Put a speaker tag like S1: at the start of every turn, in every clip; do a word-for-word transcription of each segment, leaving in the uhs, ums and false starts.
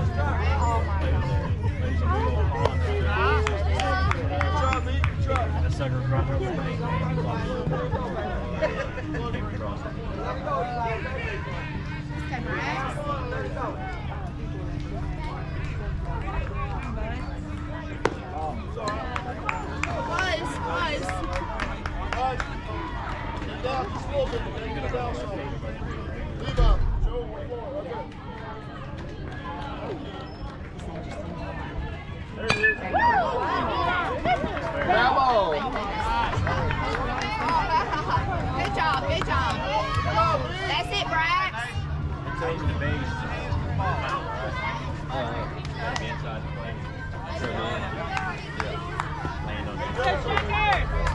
S1: That sucker across over the main
S2: Bravo!
S3: Good job, good job. That's it, Brax.
S1: Change the base. Uh, inside the plane. Sure, yeah. Land on it.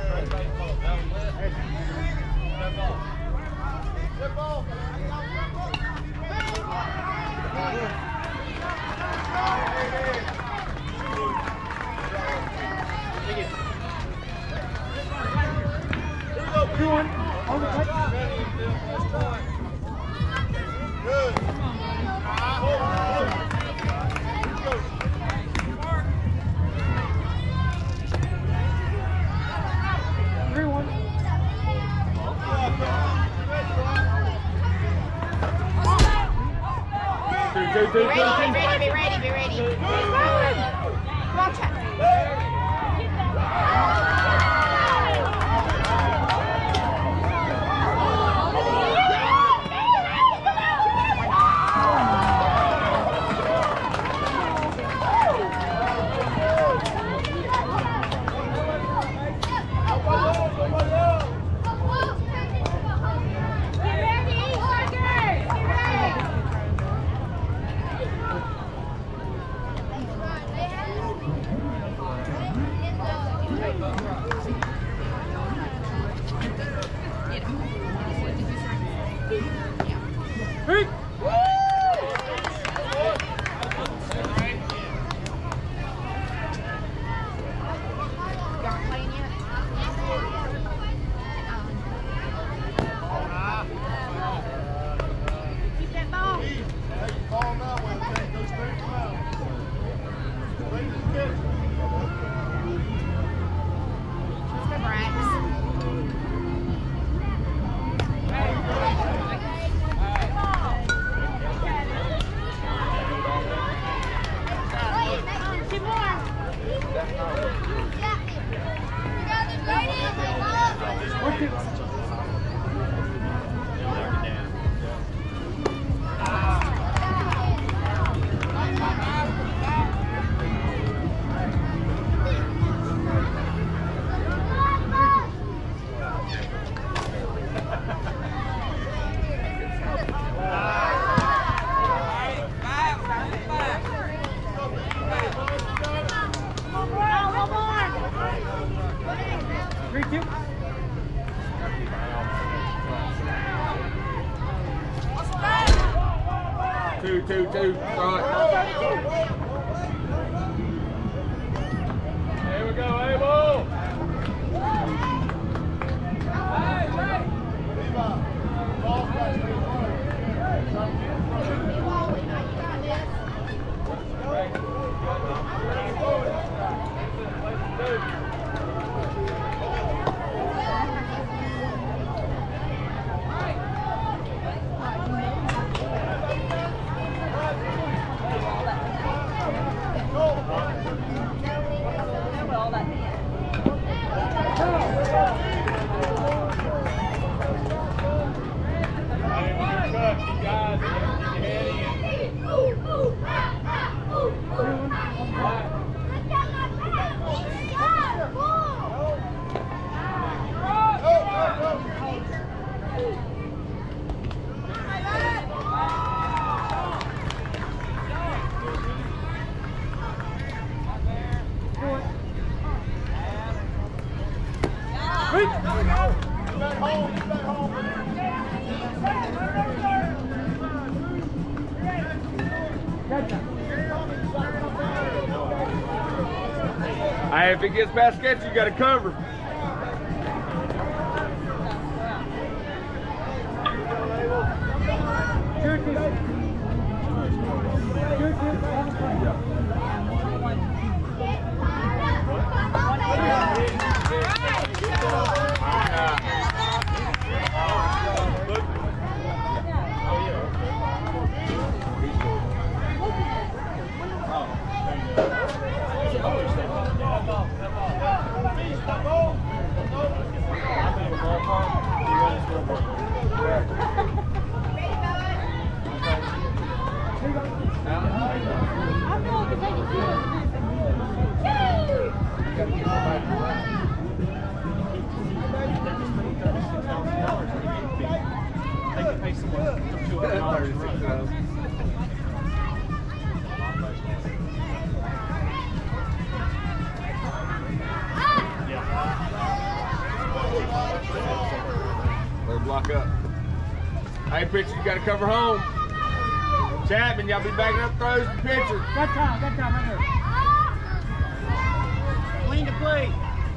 S4: Two one. On the plate.
S5: Good.
S4: Three one.
S2: Two, two, two, two,
S3: Be ready,
S2: two.
S3: be ready, be ready, be ready. Come on, Chad.
S4: Three. Three two.
S2: Two, two, two. Right. Here we go, Abel. Hey, if it gets past sketch, you got to cover.
S4: Two two. Two two.
S1: They could pay someone two hundred dollars to run.
S2: Let block up. Hey, pitcher, you got to cover home. Chapman, y'all be backing up throws to pitcher.
S4: Got time, got time right there.
S1: Clean the plate.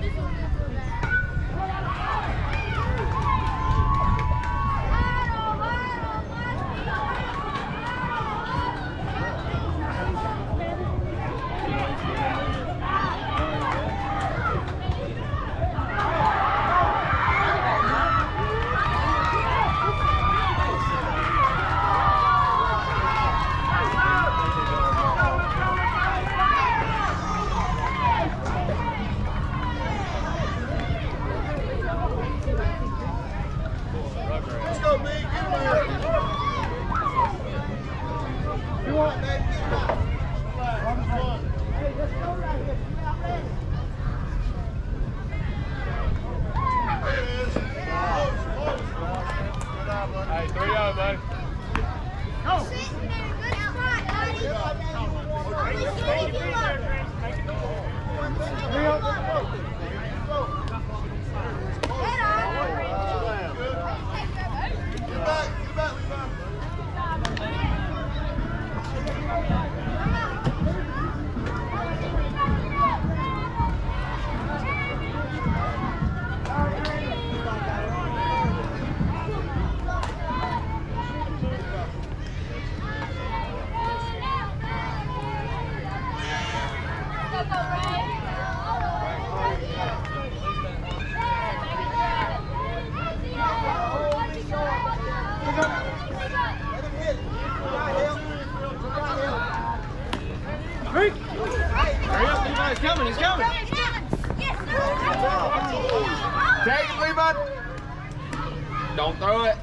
S2: Don't throw it.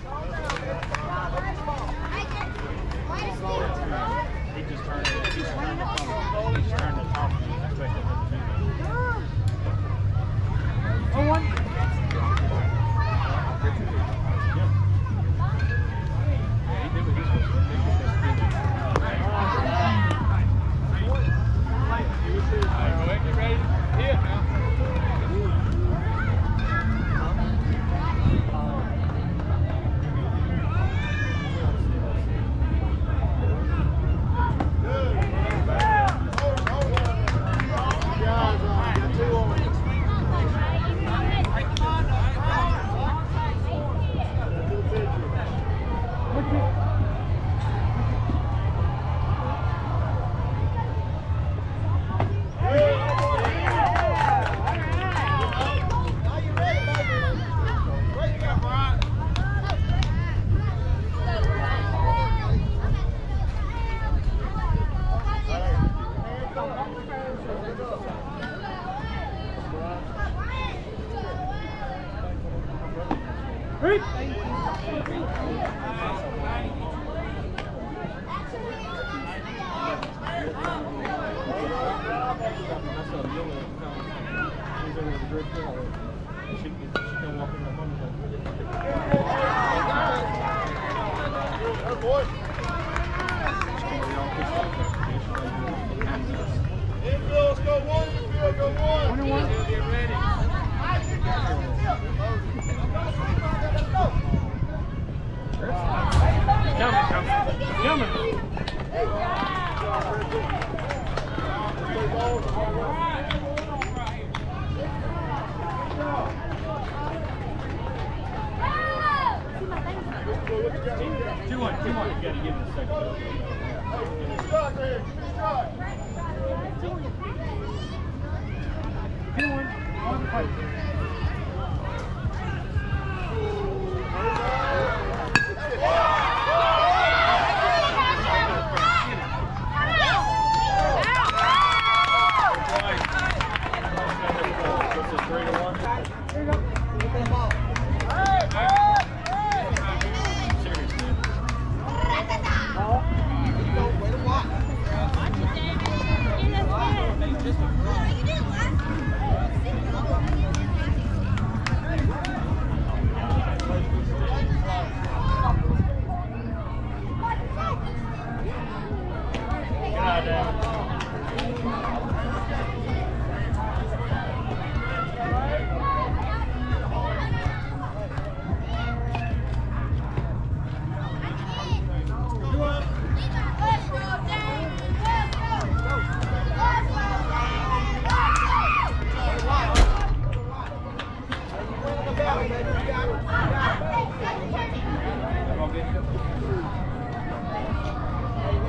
S1: He just turned it. He just turned it. He just turned it off.
S4: Oh, one.
S1: He did what he's supposed to do. All right, go ahead, get ready. Here now. Two one, two one. You gotta give him a second.
S4: Two one. On the plate.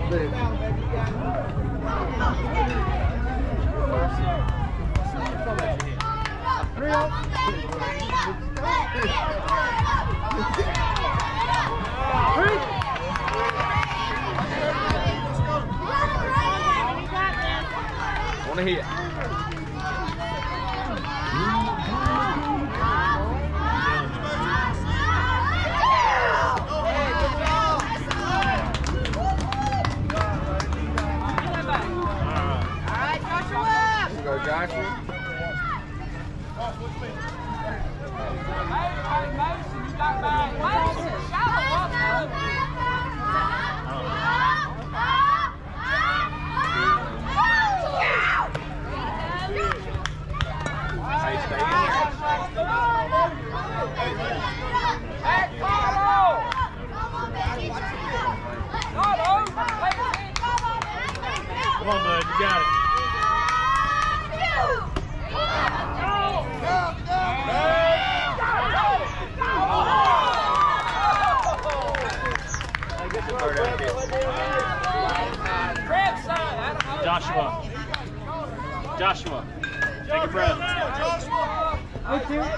S4: Three up. Three.
S2: Want to hit. Go Joshua.
S1: Come on, bud, you got it. Joshua. Joshua. Take a breath.
S4: Thank you.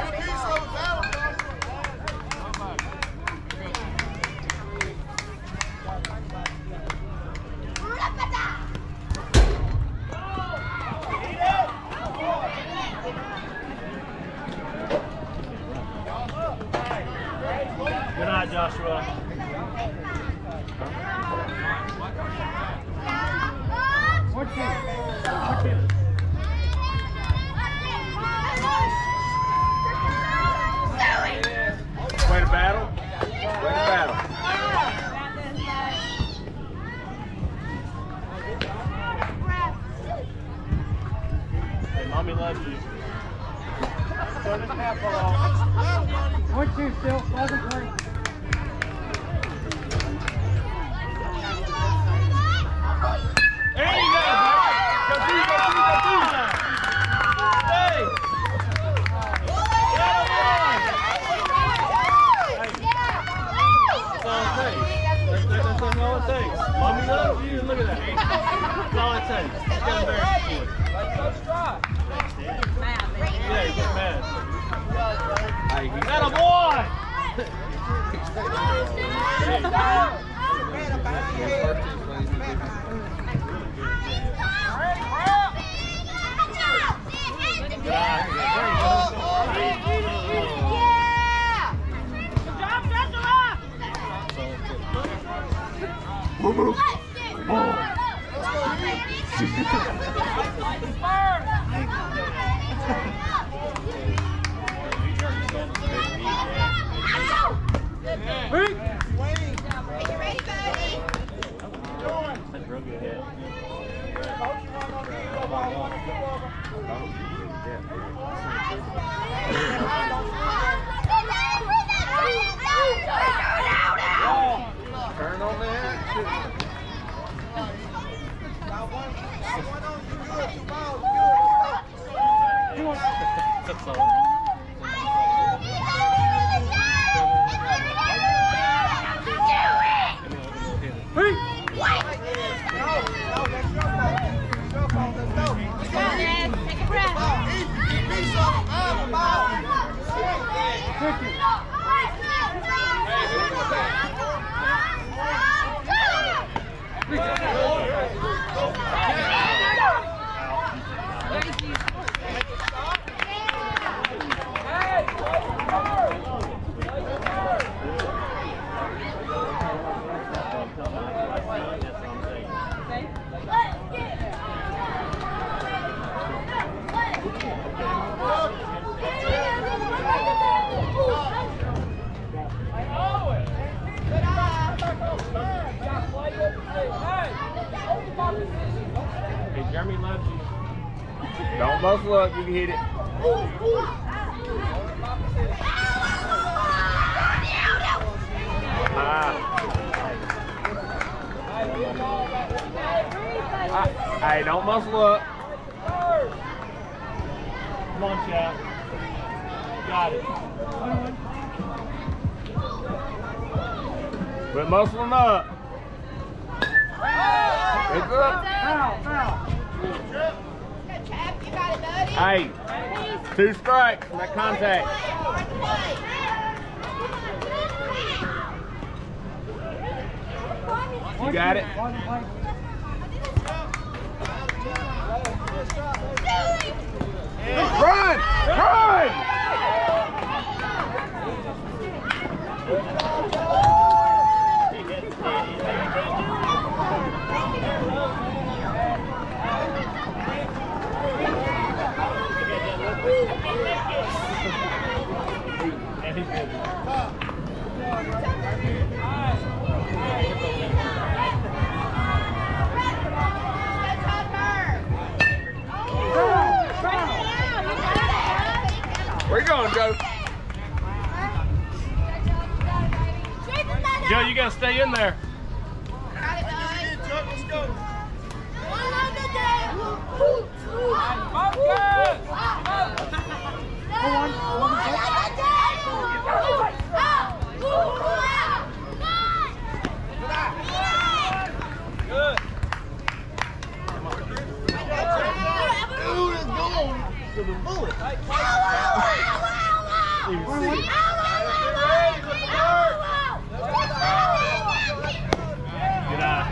S1: Good night, Joshua.
S4: One, two. One, two.
S2: Way to battle. Way to battle.
S1: Hey, mommy loves you. Turn this half off.
S4: One, two still. Wasn't three.
S1: There you go! Go through, go through, go through! Hey! Get him on! That's all it takes. That's, that's, that's all it takes. Mommy loves you. Look at that. That's all it takes. Just get embarrassed for it. Yeah, he's just mad.
S2: Hey, he's
S1: That a boy!
S2: Turn on that.
S1: That's all. Hey, Jeremy loves you.
S2: Don't muscle up, you can hit it. Ah. Ah. Hey, don't muscle up.
S1: Come on, Chad. Got it.
S2: Quit muscling up. good.
S4: Foul, foul.
S3: Good chap, you got it, buddy.
S2: Hey, two strikes from that contact. You got it.
S4: Wasn't playing.
S2: Run! Run! Where you going, Joe?
S1: Joe, you gotta stay in there.
S3: Got it, bud.
S1: Let's go. Good. Dude, it's going to the bullet. Good eye.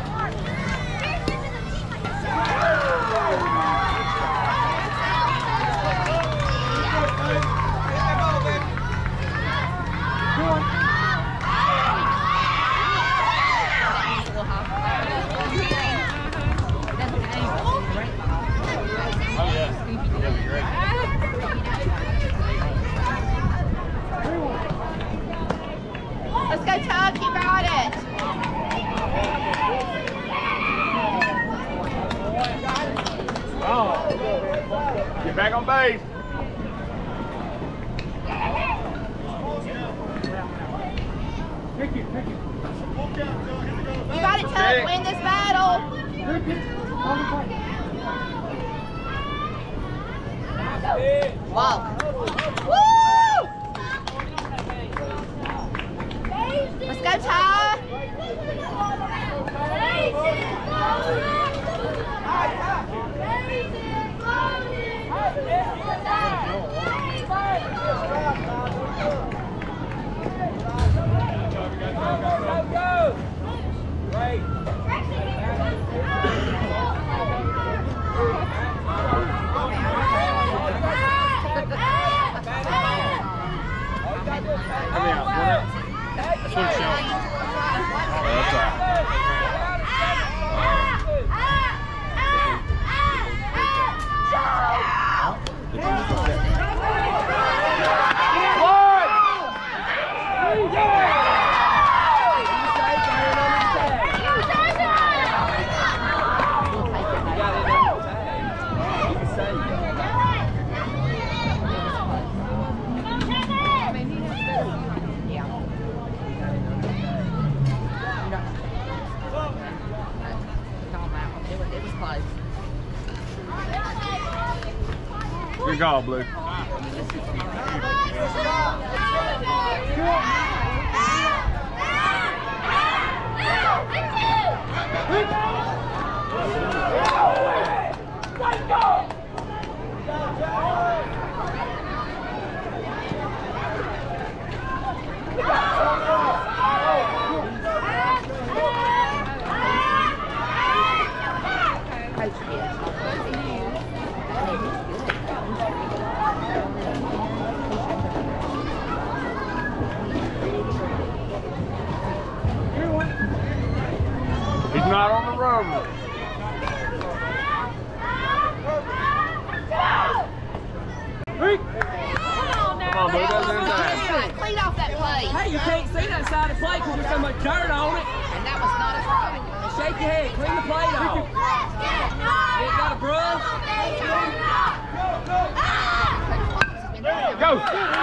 S1: Oh, yeah. That'd be great.
S3: Let's go, Chuck. You got it.
S2: Oh. Get back on base.
S4: Pick it, pick it.
S3: You got it, Chuck. Win this battle.
S4: Pick it. Wasn't playing.
S3: Wow. Woo! Let's go, Ty.
S1: That's what it's showing. Oh, that's all right.
S2: Good call, Blue. He's not on the road. Come on, Blue, goes inside.
S3: Clean off that plate.
S5: Hey, you can't see that side of the plate because there's so much dirt on it.
S3: And that was not a try.
S5: Shake your head, clean the plate off. You ain't got a brush?
S2: Go!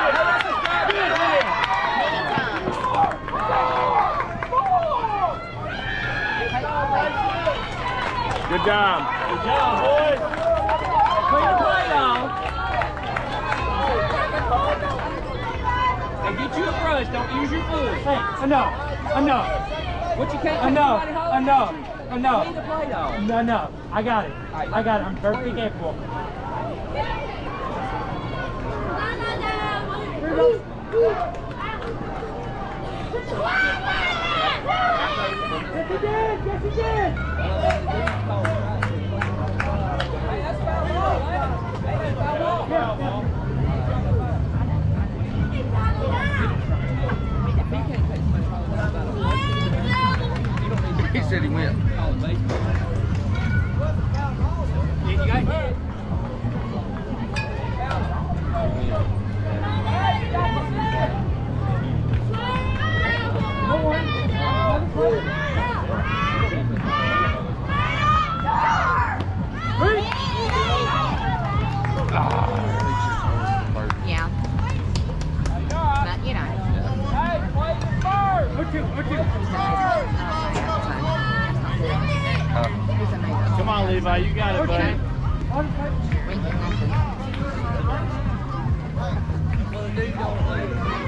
S2: Good job.
S1: Good job, boys.
S5: Clean the plate off. And get you a brush, don't use your foot.
S4: Hey, enough, enough.
S5: What you can't
S4: Enough,
S5: somebody hold?
S4: enough, enough.
S5: Leave the plate on.
S4: No, no, I got it. I got it. I'm perfectly capable. Yes, he did. Yes, he did.
S5: Hey, that's foul ball. Hey, that's foul ball.
S4: Yeah, yeah.
S5: If he can't take somebody hold, that's about a
S2: He said he went.
S5: call it baseball.
S4: You got hit. No one.
S3: Yeah. But, you know.
S5: Hey, play the first.
S4: Or two, or two.
S3: He's amazing.
S1: Come on, Levi, you got it, buddy.
S4: On plate.
S3: We can nothing.
S5: Well, the dude don't play.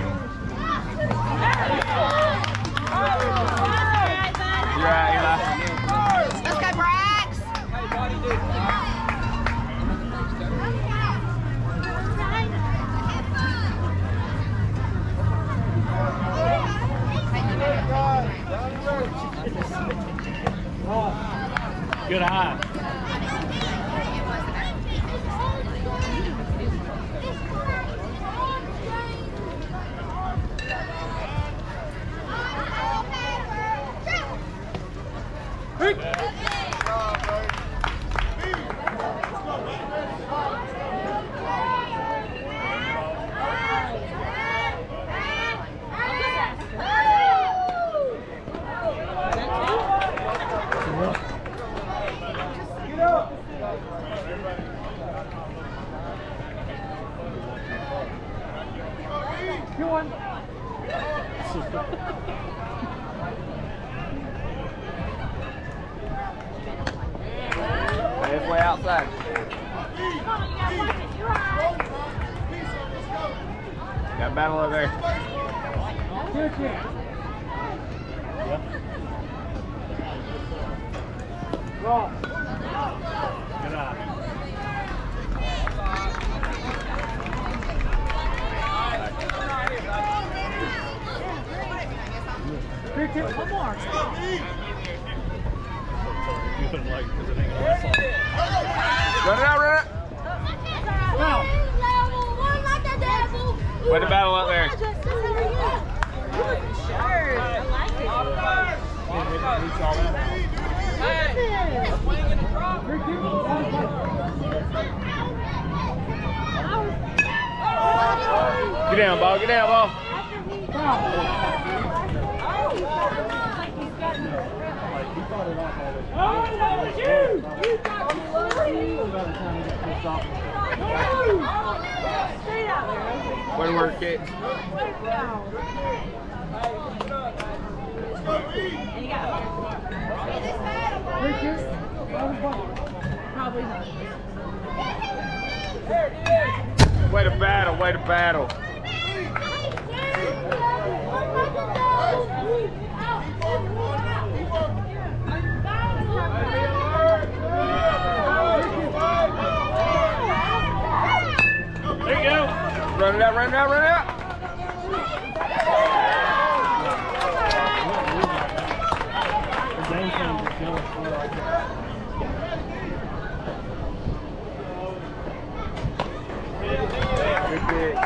S2: You're right, Eli.
S3: Let's go, Brax.
S5: Hey, buddy, dude.
S1: Good eye.
S4: Two one.
S2: Halfway outside. Got a battle over there.
S4: Two two. Roll.
S1: Good eye.
S4: Three two. One more.
S1: You couldn't like because it ain't gonna last long.
S2: Run it out, run it.
S4: Foul.
S2: Way to battle up there.
S5: Hey, swing in the drop.
S4: Three two. On plate.
S2: Get down, ball. Get down, ball.
S4: Foul. Oh, that was you! You got me,
S2: Way to work, kids.
S4: Three two. On plate.
S3: Probably not.
S2: Way to battle. Way to battle.
S1: There you go.
S2: Run it out, run it out, run it out. Good pick.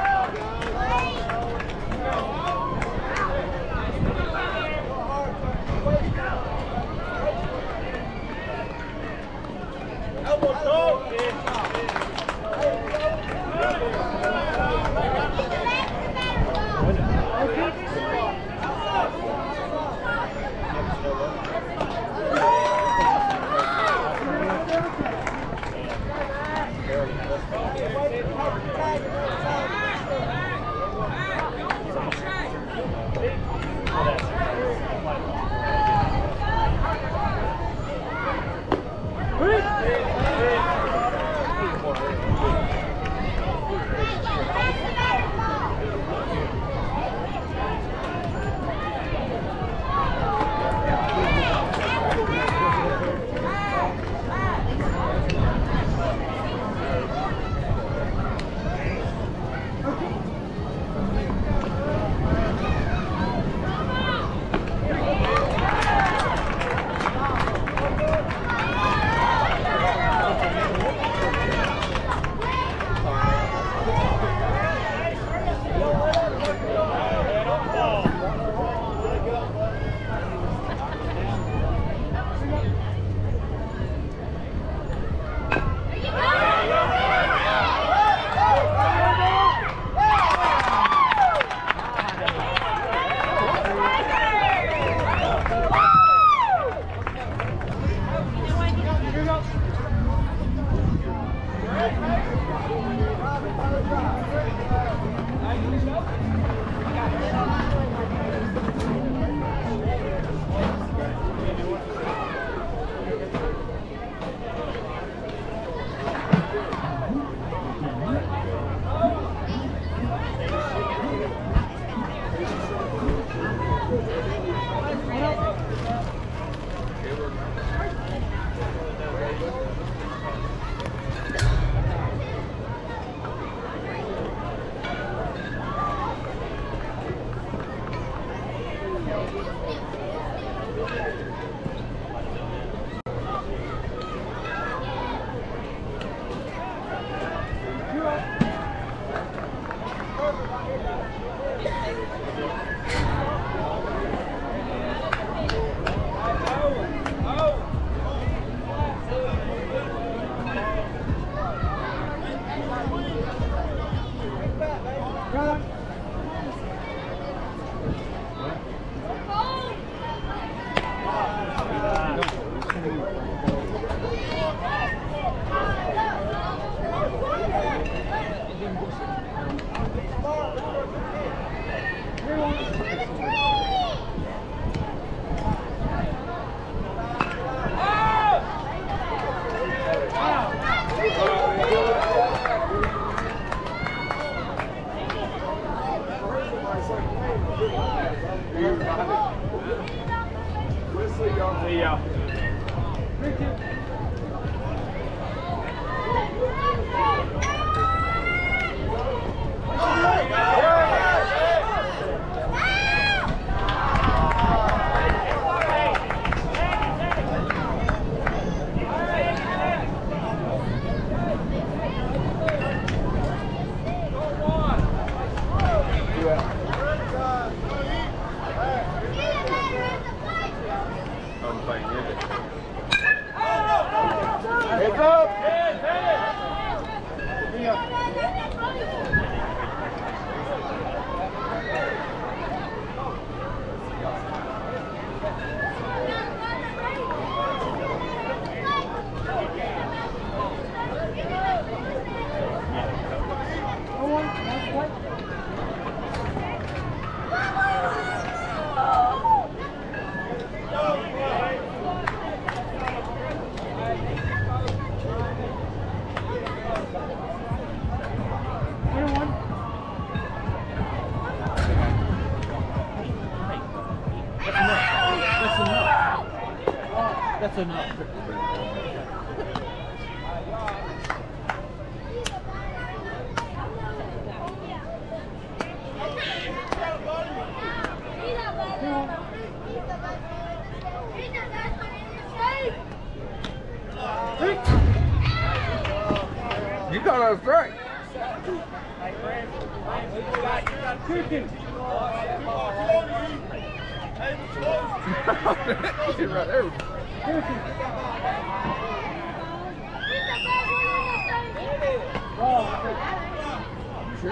S5: That's enough.
S2: You got a strike. He's right there. Sure.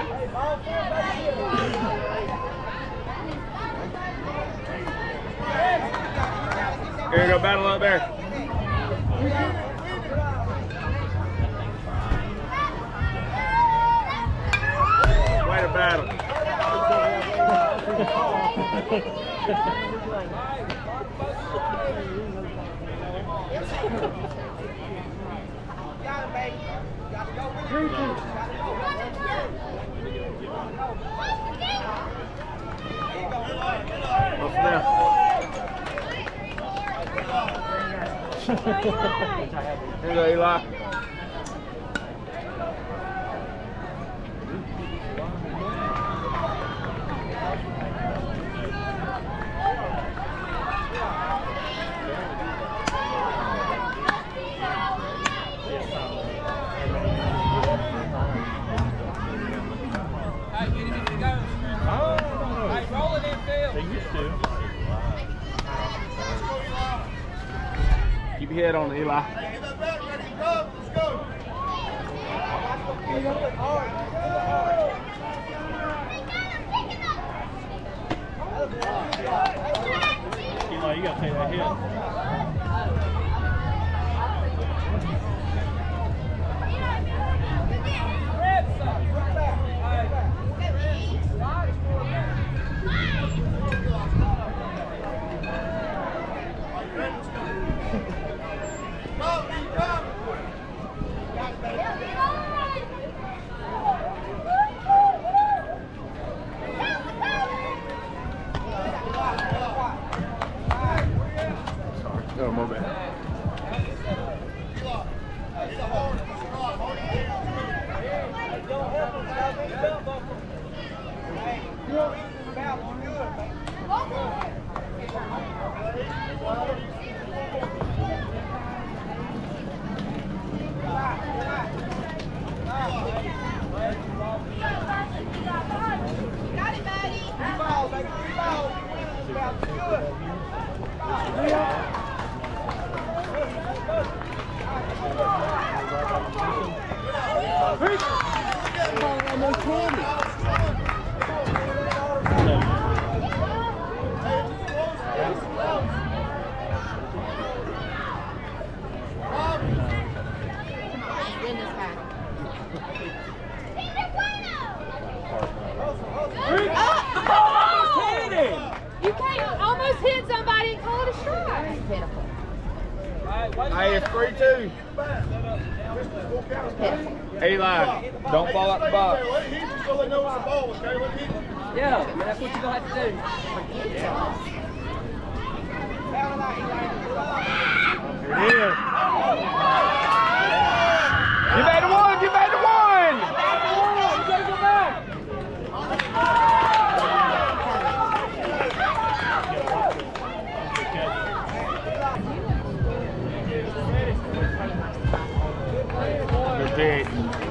S2: Here you go, battle up there. Way to battle. What's that? Here you go, Eli. Keep your head on it, Eli.
S1: Eli, you gotta take that hit.
S2: Oh, my bad.
S3: Got it, buddy.
S4: You can't almost hit somebody and call it a strike.
S3: Pitiful.
S2: Hey, it's three two. Eli, don't fall out the box.
S5: Yeah, that's what you're going to have to do.
S3: Yeah.
S1: It is.
S2: Get back to one, get back to one! Good pick.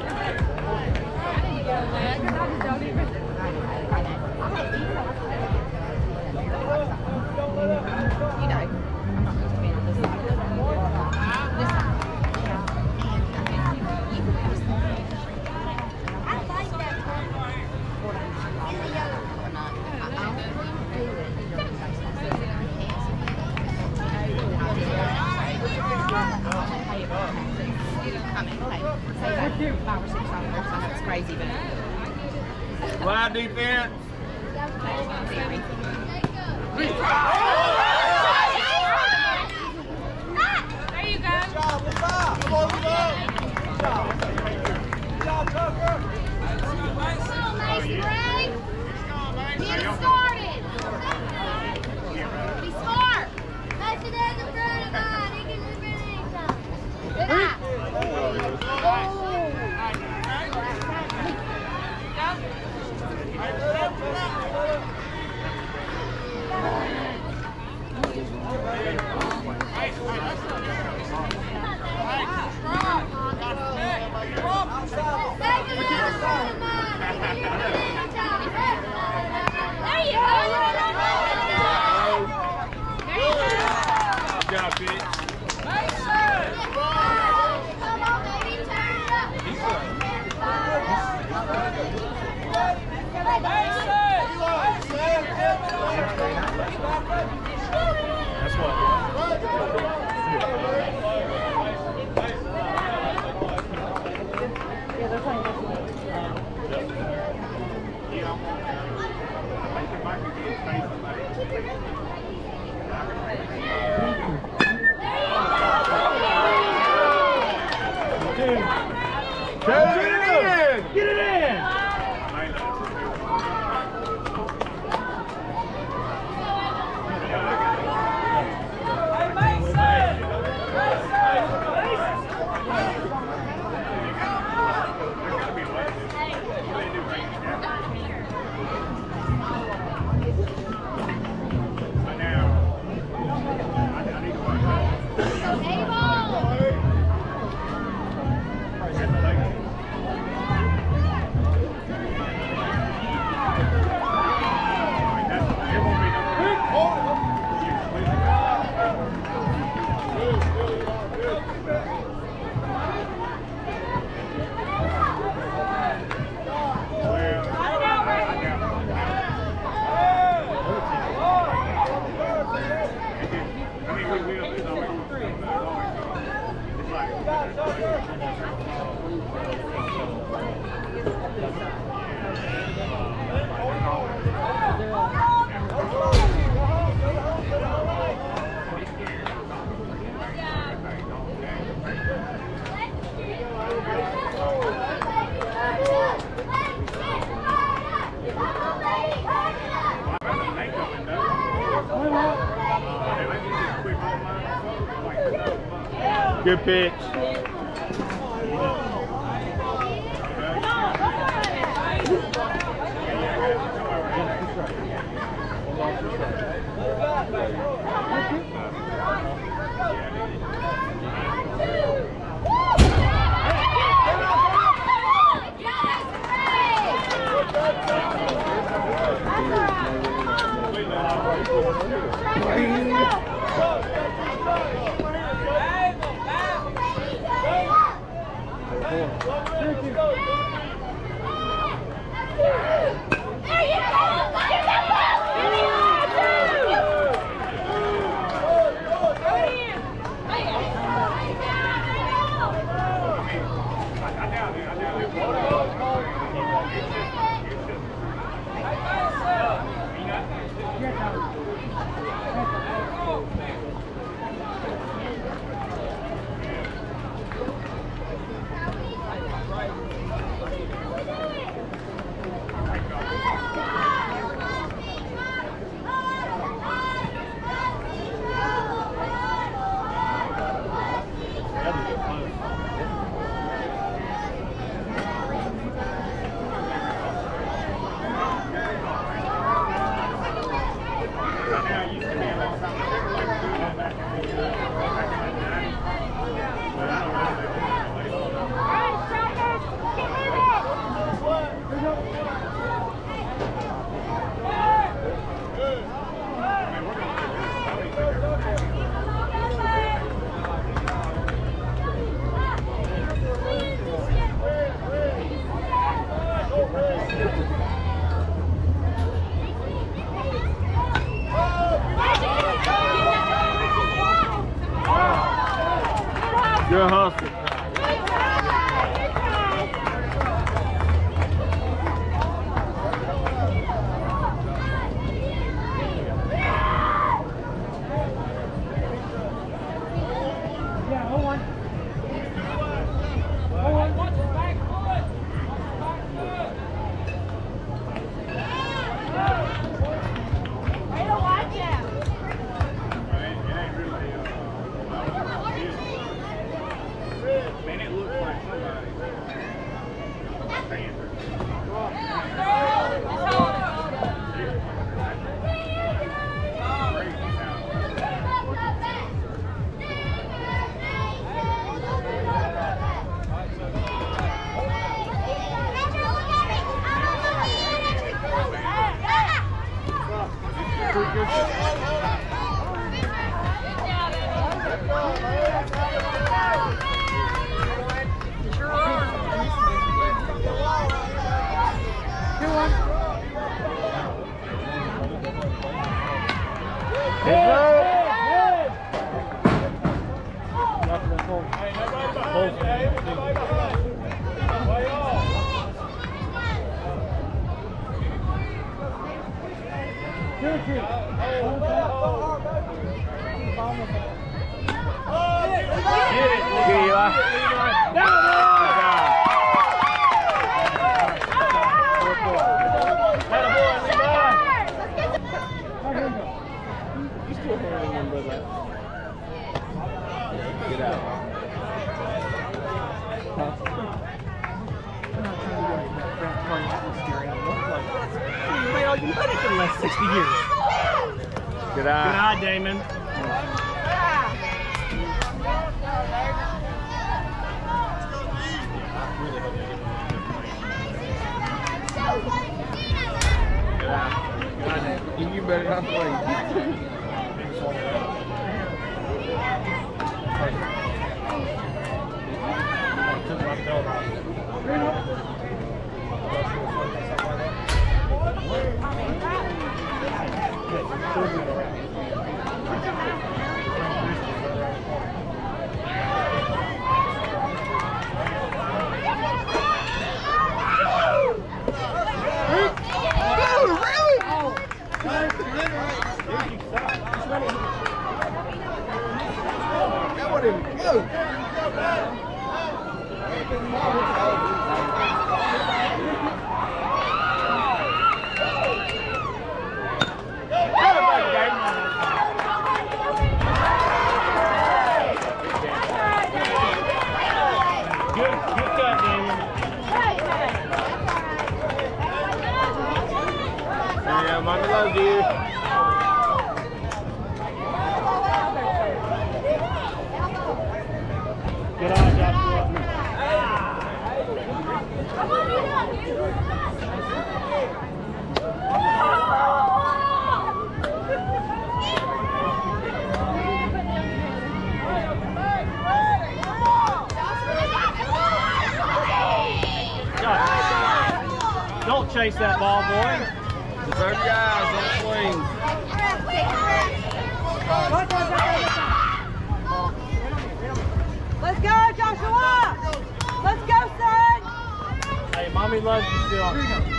S3: Five or six dollars. I know it's crazy, but
S2: Wide defense.
S4: There you go.
S1: Come on, come on. Good job. Good job, Tucker.
S3: nice break. Get it started. Be smart. Nice to have the front of mine. He can do anything. Good eye.
S2: Good job, Pete.
S3: Come on, baby, turn it up.
S1: That's what.
S2: Get it in!
S1: Get it in!
S2: Good pitch.
S1: Good hustle.
S6: sixty years.
S1: Good eye. Good eye, Damon.
S2: Good eye. Good eye. You better not play.
S1: Mommy loves you. Good eye, Joshua. Josh, don't chase that ball, boy.
S2: Deserve your eyes on the swing.
S4: Let's go, Joshua! Let's go, son!
S1: Hey, Mommy loves you still.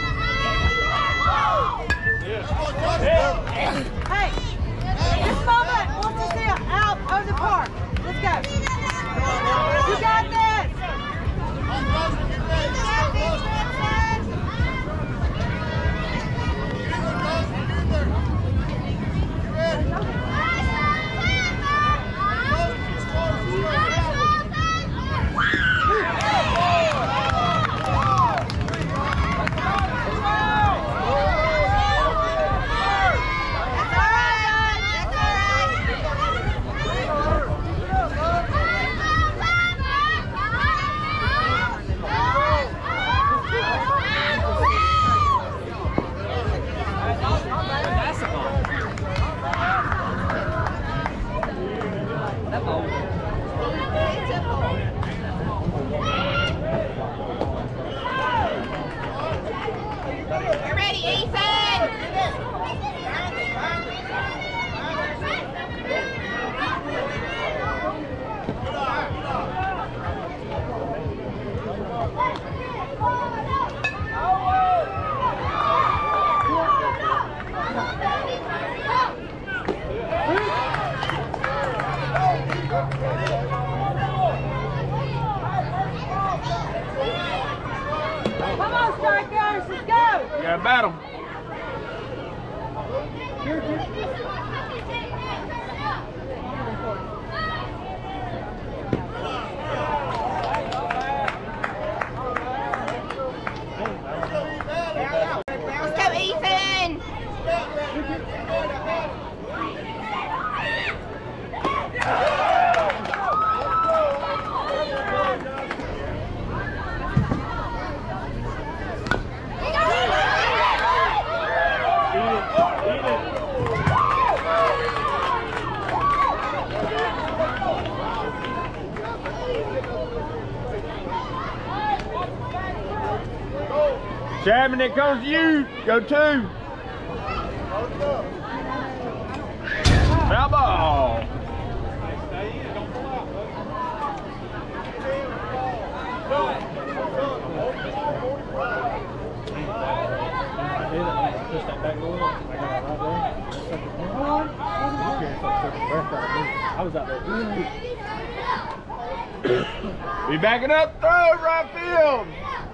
S1: Yeah.
S4: Hey, this moment wants to see it out of the park. Let's go. You got this!
S2: Got a battle.
S3: Let's go, Ethan!
S2: Chapman, it comes to you. Go two. Foul ball.
S1: Push that back door. I got it right there. I was out there.
S2: Be backing up, throw right field.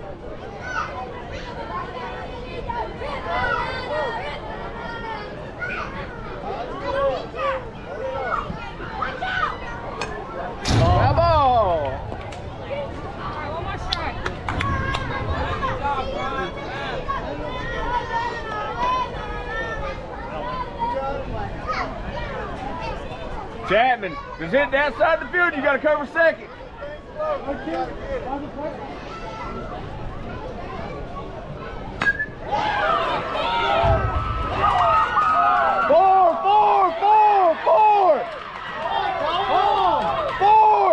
S2: Foul ball.
S4: One more strike.
S2: Chapman, just hit that side of the field. You got to cover second. Four, four, four, four. Four.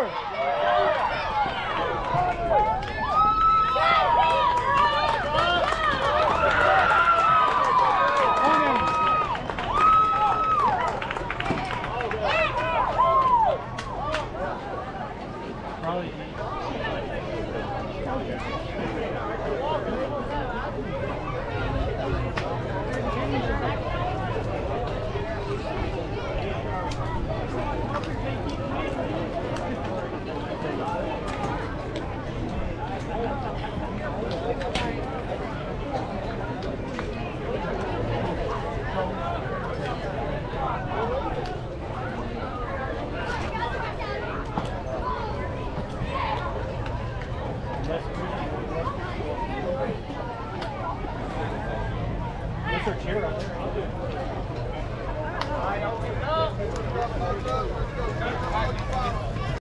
S1: That's her chair right there. I'll do it.